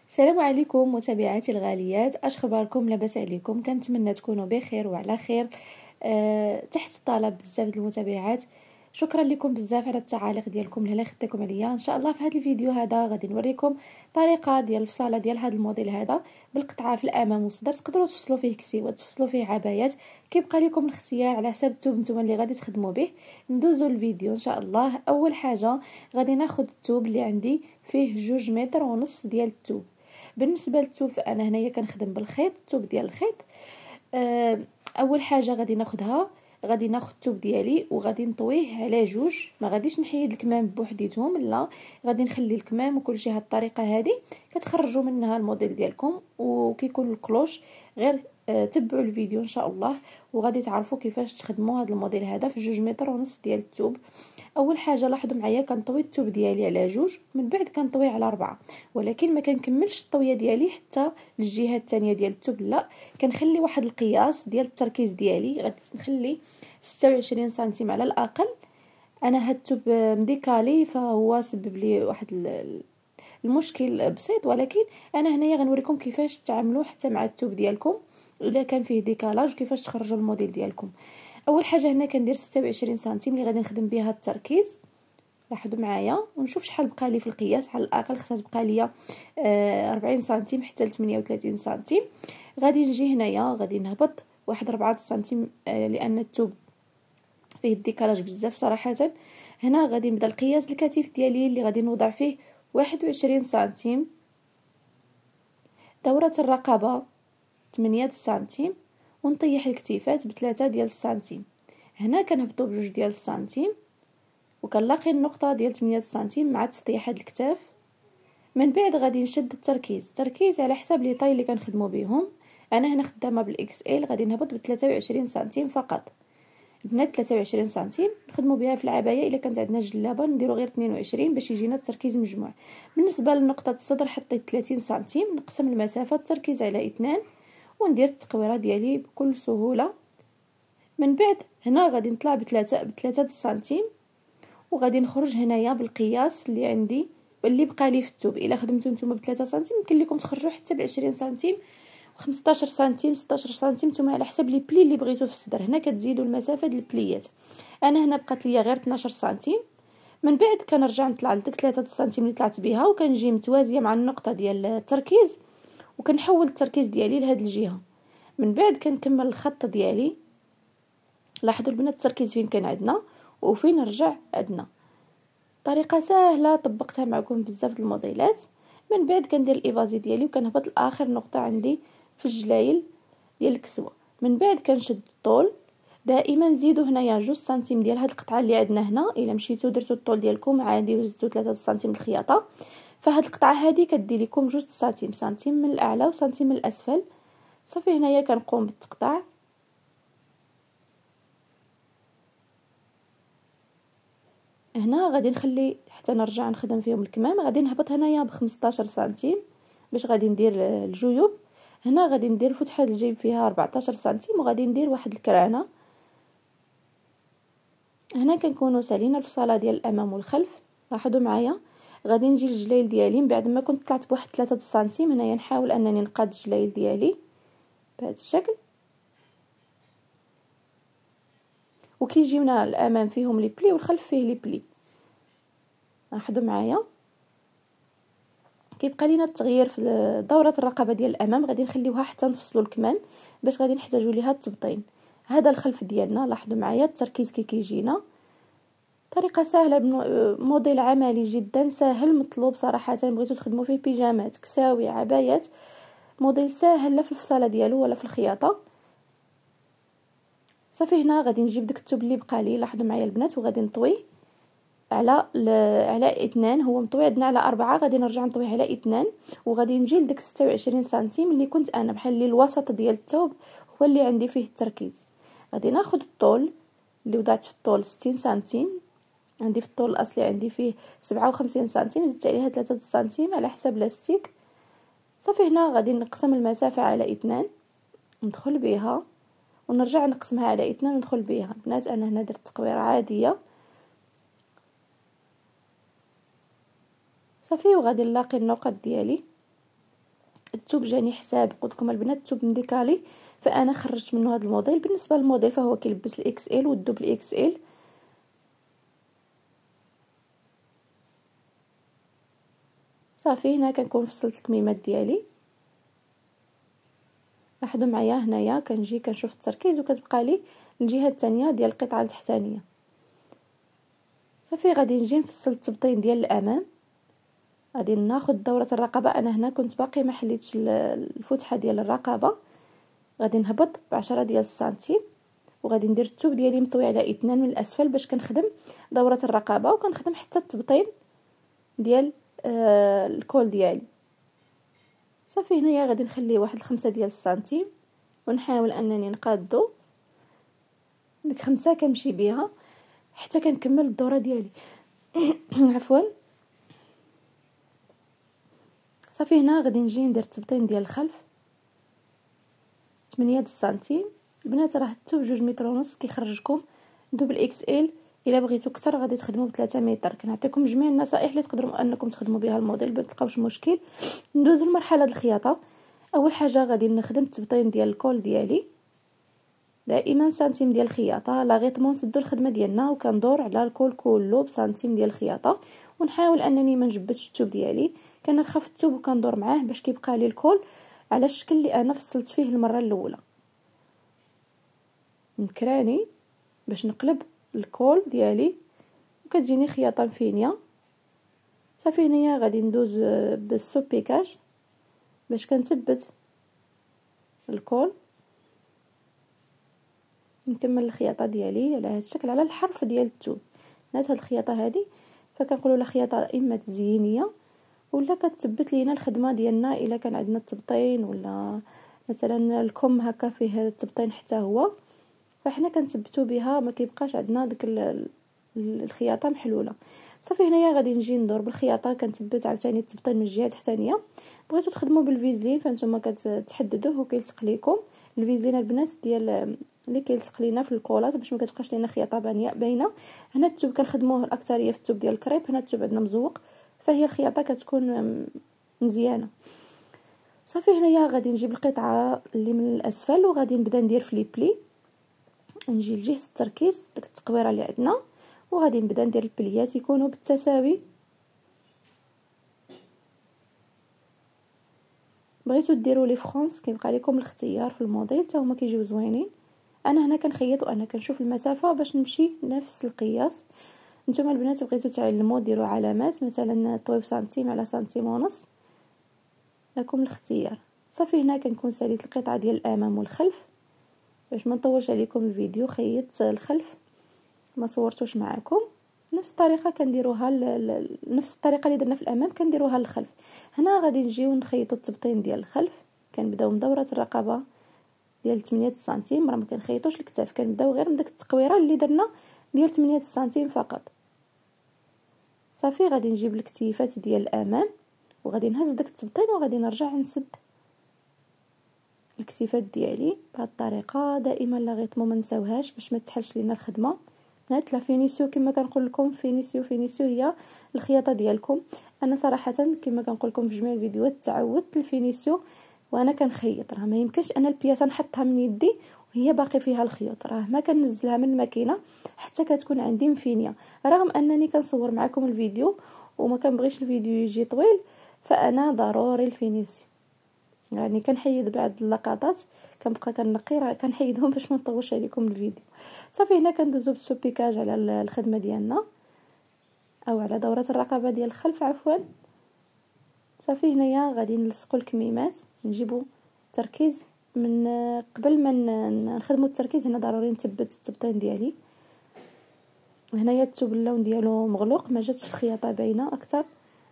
السلام عليكم متابعاتي الغاليات، اش اخباركم؟ لاباس عليكم؟ كنتمنى تكونوا بخير وعلى خير. تحت الطلب بزاف د المتابعات. شكرا لكم بزاف على التعاليق ديالكم اللي خدتكم عليا. ان شاء الله في هذا الفيديو هذا غادي نوريكم طريقه ديال الفصاله ديال هذا الموديل هذا بالقطعه في الامام والصدر. تقدروا تفصلوا فيه كسيوات، تفصلوا فيه عبايات، كيبقى لكم الاختيار على حسب الثوب نتوما اللي غادي تخدموا به. ندوزوا الفيديو ان شاء الله. اول حاجه غادي ناخذ الثوب اللي عندي فيه 2.5 متر ديال الثوب. بالنسبه للثوب انا هنايا كنخدم بالخيط، الثوب ديال الخيط. اول حاجه غادي ناخذها، غادي ناخذ الثوب ديالي وغادي نطويه على جوج. ما غاديش نحيد الكمام بوحديتهم، لا، غادي نخلي الكمام وكل شيء. هاد الطريقه هذه كتخرجوا منها الموديل ديالكم وكيكون الكلوش. غير تبعوا الفيديو ان شاء الله وغادي تعرفوا كيفاش تخدموا هذا الموديل هذا في 2.5 متر ديال الثوب. اول حاجه لاحظوا معايا، كنطوي الثوب ديالي على جوج، من بعد كنطويه على 4، ولكن ما كنكملش الطويه ديالي حتى للجهه الثانيه ديال الثوب، لا، كنخلي واحد القياس ديال التركيز ديالي. غادي نخلي 26 سنتيم على الاقل. انا هاد الثوب مديكالي فهو سبب لي واحد المشكل بسيط، ولكن انا هنايا غنوريكم كيفاش تعاملوا حتى مع الثوب ديالكم الا كان فيه ديكالاج، وكيفاش تخرجوا الموديل ديالكم. اول حاجه هنا كندير 26 سنتيم اللي غادي نخدم بها التركيز. لاحظوا معايا ونشوف شحال بقى لي في القياس. على الاقل خصها تبقى لي 40 سنتيم حتى ل 38 سنتيم. غادي نجي هنايا غادي نهبط واحد 4 سنتيم لان الثوب فيه الديكالاج بزاف صراحه. هنا غادي نبدا القياس الكتف ديالي اللي غادي نوضع فيه 21 سنتيم. دورة الرقبه 8 سنتيم، ونطيح الكتيفات ب3 ديال السنتيم. هنا كنهبطوا بجوج ديال السنتيم وكنلاقي النقطه ديال 8 سنتيم مع تسطيح هاد الكتاف. من بعد غادي نشد التركيز على حساب لي طاي اللي كنخدموا بهم. انا هنا خدامه بالاكس ال، غادي نهبط ب 23 سنتيم فقط. البنات 23 سنتيم نخدموا بها في العبايه. الا كانت عندنا جلابه نديروا غير 22 باش يجينا التركيز مجموع. بالنسبه لنقطه الصدر حطيت 30 سنتيم، نقسم المسافه التركيز على 2 وندير التقويره ديالي بكل سهوله. من بعد هنا غادي نطلع ب3 سنتيم وغادي نخرج هنايا بالقياس اللي عندي اللي بقى لي في الثوب. الا خدمتو نتوما ب3 سنتيم يمكن لكم تخرجوا حتى ب20 سنتيم، 15 سنتيم، 16 سنتيم، نتوما على حسب لي بلي اللي بغيتو في الصدر. هنا كتزيدوا المسافه ديال البليات. انا هنا بقات لي غير 12 سنتيم. من بعد كنرجع نطلع لديك 3 سنتيم اللي طلعت بها وكنجي متوازيه مع النقطه ديال التركيز وكنحول التركيز ديالي لهاد الجهه. من بعد كنكمل الخط ديالي. لاحظوا البنات التركيز فين كان عندنا وفين رجع عندنا. طريقه سهله طبقتها معكم بزاف د الموديلات. من بعد كندير الابازي ديالي وكنهبط لاخر نقطه عندي في الجلايل ديال الكسوه. من بعد كنشد الطول. دائما زيدوا هنايا 2 سنتيم ديال هاد القطعه اللي عندنا هنا. الا مشيتو درتو الطول ديالكم عادي وزدتو 3 سنتيم الخياطه، فهاد القطعه هذه كدير لكم 2 سنتيم، سنتيم من الاعلى وسنتيم من الاسفل. صافي هنايا كنقوم بالتقطاع. هنا غادي نخلي حتى نرجع نخدم فيهم الكمام. غادي نهبط هنايا ب15 سنتيم باش غادي ندير الجيوب. هنا غادي ندير فتحه الجيب فيها 14 سنتيم وغادي ندير واحد الكرانه. هنا كنكونوا سالينا الفصاله ديال الامام والخلف. لاحظوا معايا غادي نجي الجلايل ديالي من بعد ما كنت طلعت بواحد 3 سنتيم. هنايا نحاول انني نقاد الجلايل ديالي بهذا الشكل، وكيجيونا الامام فيهم لي بلي والخلف فيه لي بلي. لاحظوا معايا كيبقى لينا التغيير في دوره الرقبه ديال الامام. غادي نخليوها حتى نفصلوا الكمام باش غادي نحتاجوا ليها التبطين. هذا الخلف ديالنا. لاحظوا معايا التركيز كيجينا. طريقه سهله، موديل عملي جدا سهل مطلوب صراحه. بغيتو تخدموا فيه بيجامات، كساوي، عبايات، موديل سهل لا في الفصاله ديالو ولا في الخياطه. صافي هنا غادي نجيب داك الثوب اللي بقى لي. لاحظوا معايا البنات وغادي نطوي على 2. هو مطوي عندنا على 4، غادي نرجع نطويه على 2 وغادي نجي لديك 26 سنتيم اللي كنت انا بحال لي الوسط ديال الثوب هو اللي عندي فيه التركيز. غادي ناخذ الطول اللي وضعت في الطول 60 سنتيم. عندي في الطول الاصلي عندي فيه 57 سنتيم، زدت عليها 3 سنتيم على حساب لاستيك. صافي هنا غادي نقسم المسافه على 2 ندخل بها ونرجع نقسمها على 2 وندخل بها. البنات انا هنا درت تقويره عاديه. صافي وغادي نلاقي النقط ديالي الثوب جاني حساب، قلت لكم البنات الثوب مديكالي، فانا خرجت منه هذا الموديل. بالنسبه للموديل فهو كيلبس الاكس ال والدوبل اكس ال. صافي هنا كنكون فصلت الكميمات ديالي. لاحظوا معايا هنايا كنجي كنشوف التركيز وكتبقى لي الجهه الثانيه ديال القطعه التحتانيه. صافي غادي نجي نفصل التبطين ديال الامام. غادي ناخذ دوره الرقبه، انا هنا كنت باقي ما حليتش الفتحه ديال الرقبه. غادي نهبط ب10 ديال السنتيم، وغادي ندير الثوب ديالي مطوي على اثنان من الاسفل باش كنخدم دوره الرقبه، وكنخدم حتى التبطين ديال الكول ديالي. صافي هنايا غادي نخلي واحد 5 ديال السنتيم، ونحاول انني نقادو ديك 5 كنمشي بها حتى كنكمل الدوره ديالي. عفوا. صافي هنا غادي نجي ندير التبطين ديال الخلف 8 السنتيم. البنات راه الثوب 2 متر ونص كيخرجكم دوبل اكس ال. الا بغيتو كتر غادي تخدموا ب3 متر. كنعطيكم جميع النصائح اللي تقدروا انكم تخدموا بها الموديل ما تلقاوش مشكل. ندوزو لمرحله الخياطه. اول حاجه غادي نخدم التبطين ديال الكول ديالي، دائما سنتيم ديال الخياطه لاغيطمون نسدو الخدمه ديالنا، وكندور على الكول كله بسنتيم ديال الخياطه، ونحاول انني ما نجبدش الثوب ديالي. كنرخف الثوب وكندور معاه باش كيبقى لي الكول على الشكل اللي انا فصلت فيه المره الاولى. نكراني باش نقلب الكول ديالي وكتجيني خياطه مفينيه. صافي هنايا غادي ندوز بالسوبيكاج باش كنثبت الكول، نكمل الخياطه ديالي على هذا الشكل على الحرف ديال الثوب. نهايه هذه الخياطه هذه فكنقولوا لها خياطه اما تزيينيه ولا كتثبت لينا الخدمه ديالنا. الا كان عندنا التبطين ولا مثلا الكم هكا فيه التبطين حتى هو، فاحنا كنثبتوا بها ما كيبقاش عندنا ديك الخياطه محلوله. صافي هنايا غادي نجي ندور بالخياطه كنثبت عاوتاني التبطين من الجهه التحتانيه. بغيتو تخدموا بالفيزلين فانتوما كتحددوه وكيلصق لكم الفيزلين البنات ديال اللي كيلصق لينا في الكولات باش ما كتبقاش لينا خياطه باينه. هنا الثوب كنخدموه الاكثريه في الثوب ديال الكريب. هنا الثوب عندنا مزوق فهي الخياطه كتكون مزيانه. صافي هنايا غادي نجيب القطعه اللي من الاسفل وغادي نبدا ندير فليبلي. نجي لجهه التركيز ديك التقويره اللي عندنا وغادي نبدا ندير البليات يكونوا بالتساوي. بغيتو ديروا لي فرونس كيبقى لكم الاختيار في الموديل حتى هما كيجيو زوينين. انا هنا كنخيط وانا كنشوف المسافه باش نمشي نفس القياس. نتوما البنات بغيتو تعلموا ديروا علامات مثلا طويب سنتيم على سنتيم ونص، لكم الاختيار. صافي هنا كنكون ساليت القطعه ديال الامام والخلف باش ما نطولش عليكم الفيديو. خيطت الخلف ما صورتوش معكم. نفس الطريقه كنديروها نفس الطريقه اللي درنا في الامام كنديروها للخلف. هنا غادي نجيو نخيطوا التبطين ديال الخلف. كنبداو من دوره الرقبه ديال 8 سنتيم، راه ما كنخيطوش الكتاف، كنبداو غير من ديك التقويره اللي درنا ديال 8 سنتيم فقط. صافي غادي نجيب الكتيفات ديال الامام وغادي نهز داك التبطين وغادي نرجع نسد الكتيفات ديالي بهذه الطريقه. دائما لا غيطمو ما نساوهاش باش ما تحلش لينا الخدمه. هاد لا فينيسيو كما كنقول لكم فينيسيو هي الخياطه ديالكم. انا صراحه كما كنقول لكم في جميع الفيديوهات تعودت الفينيسيو وانا كنخيط. راه ما يمكنش انا البياسه نحطها من يدي وهي باقي فيها الخيوط، راه ما كنزلها من الماكينه حتى كتكون عندي مفينيه. رغم انني كنصور معكم الفيديو وما كنبغيش الفيديو يجي طويل، فانا ضروري الفينيسيو. يعني كنحيد بعض اللقطات كنبقى كنقي راه كنحيدهم باش ما نطولش عليكم الفيديو. صافي هنا كندوزو بالسوبيكاج على الخدمه ديالنا او على دوره الرقبه ديال الخلف عفوا. صافي هنايا غادي نلصقوا الكميمات. نجيبوا التركيز من قبل ما نخدموا التركيز. هنا ضروري نثبت التبطين ديالي. هنايا الثوب اللون ديالو مغلوق ما جاتش الخياطه باينه اكثر.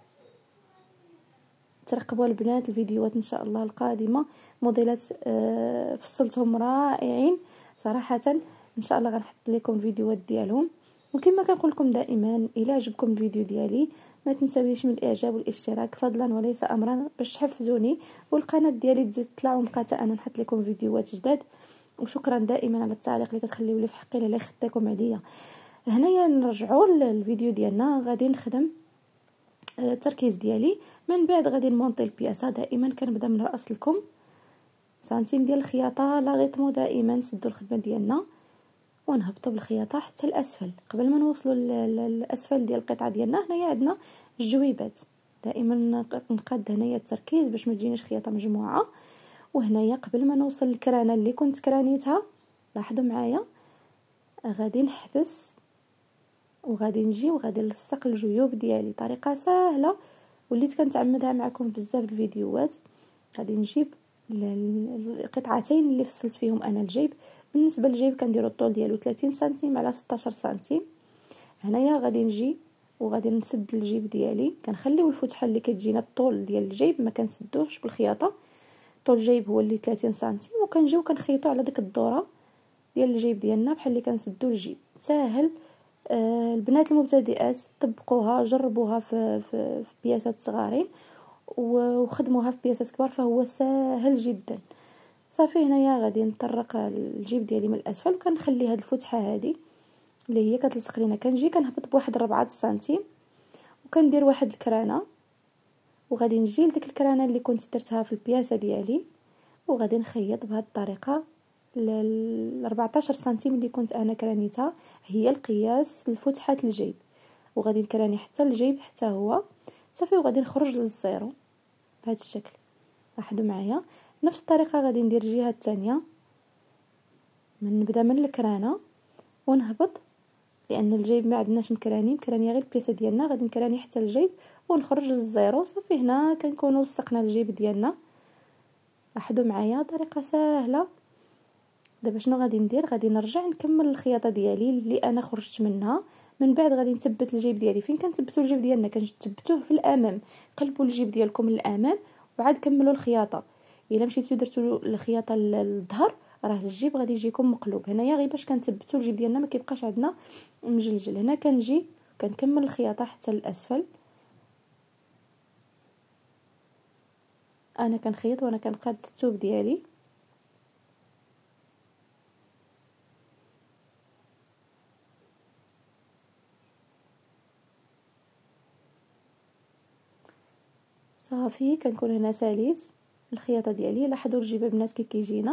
ترقبوا البنات الفيديوهات ان شاء الله القادمه، موديلات فصلتهم رائعين صراحه. ان شاء الله غنحط لكم الفيديوهات ديالهم. وكما كنقول لكم دائما الى عجبكم الفيديو ديالي ما تنساويش من الاعجاب والاشتراك فضلا وليس امرا باش تحفزوني والقناه ديالي تزيد تطلع ومبقى انا نحط لكم فيديوهات جداد. وشكرا دائما على التعليق اللي كتخليو لي في حقي لا يخدكم عليا. هنايا نرجعوا للفيديو ديالنا. غادي نخدم التركيز ديالي. من بعد غادي نمونطي البياسه. دائما كنبدا من راس الكم، سنتيم ديال الخياطه لا غيطمو، دائما نسدوا الخدمه ديالنا ونهبطوا بالخياطه حتى الاسفل. قبل ما نوصلوا للاسفل ديال القطعه ديالنا، هنايا عندنا الجويبات. دائما نقاد هنايا التركيز باش ما تجينيش خياطه مجموعه. وهنايا قبل ما نوصل للكرانه اللي كنت كرانيتها، لاحظوا معايا، غادي نحبس وغادي نجي وغادي نلصق الجيوب ديالي. طريقه سهله وليت كنتعمدها معكم بزاف د الفيديوهات. غادي نجيب القطعتين اللي فصلت فيهم انا الجيب. بالنسبه للجيب كنديروا الطول ديالو 30 سنتيم على 16 سنتيم. هنايا غادي نجي وغادي نسد الجيب ديالي. كنخليو الفتحه اللي كتجينا الطول ديال الجيب ما كنسدوهش بالخياطه. طول الجيب هو اللي 30 سنتيم، وكنجيو كنخيطوا على ديك الدوره ديال الجيب ديالنا بحال اللي كنسدوا الجيب. ساهل. البنات المبتدئات طبقوها، جربوها في بياسات صغارين وخدموها في بياسات كبار، فهو ساهل جدا. صافي هنايا غادي نطرق الجيب ديالي من الاسفل وكنخلي هاد الفتحه هذه اللي هي كتلصق لينا. كنجي كنهبط بواحد 4 سنتيم وكندير واحد الكرانه، وغادي نجي لديك الكرانه اللي كنت درتها في البياسه ديالي وغادي نخيط بهذه الطريقه. ل 14 سنتيم اللي كنت انا كرانيتها هي القياس لفتحه الجيب، وغادي نكراني حتى الجيب حتى هو صافي. وغادي نخرج للزيرو بهذا الشكل. لاحظوا معايا نفس الطريقه غادي ندير الجهه الثانيه. نبدا من الكرانه ونهبط، لان الجيب ما عندناش مكراني غير البياسه ديالنا. غادي نكراني حتى الجيب ونخرج للزيرو صافي. هنا كنكونوا وثقنا الجيب ديالنا. لاحظوا معايا طريقه سهله. دابا شنو غادي ندير؟ غادي نرجع نكمل الخياطه ديالي اللي انا خرجت منها. من بعد غادي نثبت الجيب ديالي. فين كنثبتوا الجيب ديالنا؟ كنثبتوه في الامام. قلبوا الجيب ديالكم للامام وعاد كملوا الخياطه. الا مشيتو درتوا الخياطه للظهر راه الجيب غادي يجيكم مقلوب. هنايا غير باش كنثبتوا الجيب ديالنا ما كيبقاش عندنا مجلجل. هنا كنجي كنكمل الخياطه حتى للاسفل. انا كنخيط وانا كنقاد الثوب ديالي. صافي كنكون هنا ساليت الخياطه ديالي. لاحظوا الجيب البنات كي كيجينا،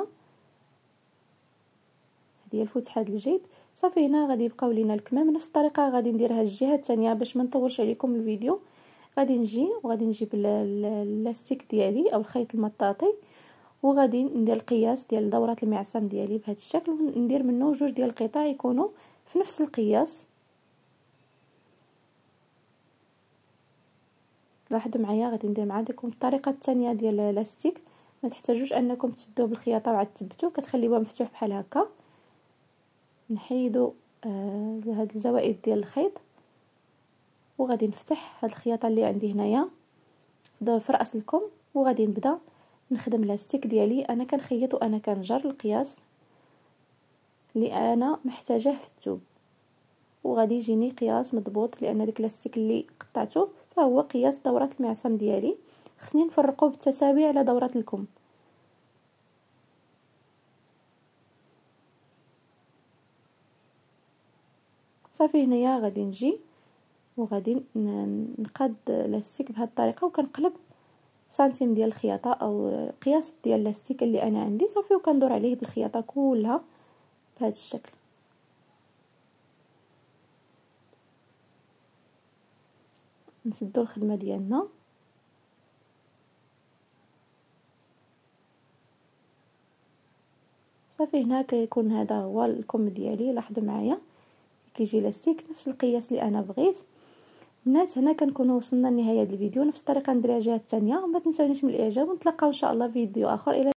هذه هي الفتحه ديال الجيب. صافي هنا غادي يبقاو لينا الكمام. نفس الطريقه غادي نديرها الجهه الثانيه باش ما نطولش عليكم الفيديو. غادي نجي وغادي نجيب اللاستيك ديالي او الخيط المطاطي، وغادي ندير القياس ديال دورات المعصم ديالي بهذا الشكل، وندير منه جوج ديال القطع يكونوا في نفس القياس. لاحظوا معايا غادي ندير معكم الطريقه الثانيه ديال الاستيك. ما تحتاجوش انكم تسدوه بالخياطه وعاد تثبتوه، كتخليوه مفتوح بحال هكا. نحيدوا هاد الزوائد ديال الخيط وغادي نفتح هاد الخياطه اللي عندي هنايا في راس الكم، وغادي نبدا نخدم الاستيك ديالي. انا كنخيط وانا كنجر القياس اللي انا محتاجاه في الثوب، وغادي يجيني قياس مضبوط لان داك الاستيك اللي قطعته فهو قياس دورات المعصم ديالي. خصني نفرقه بالتساوي على دورات الكم. صافي هنايا غادي نجي وغادي نقاد لاستيك بهذه الطريقه، وكنقلب سنتيم ديال الخياطه او قياس ديال الاستيك اللي انا عندي صافي، وكندور عليه بالخياطه كلها بهذا الشكل. نسدوا الخدمه ديالنا. صافي هنا كيكون هذا هو الكم ديالي. لاحظوا معايا كيجي لاستيك نفس القياس اللي انا بغيت. بنات هنا كنكونوا وصلنا لنهايه الفيديو. نفس الطريقه نديرها الجهه الثانيه. وما تنساونيش من الاعجاب، ونتلاقاو ان شاء الله في فيديو اخر. الى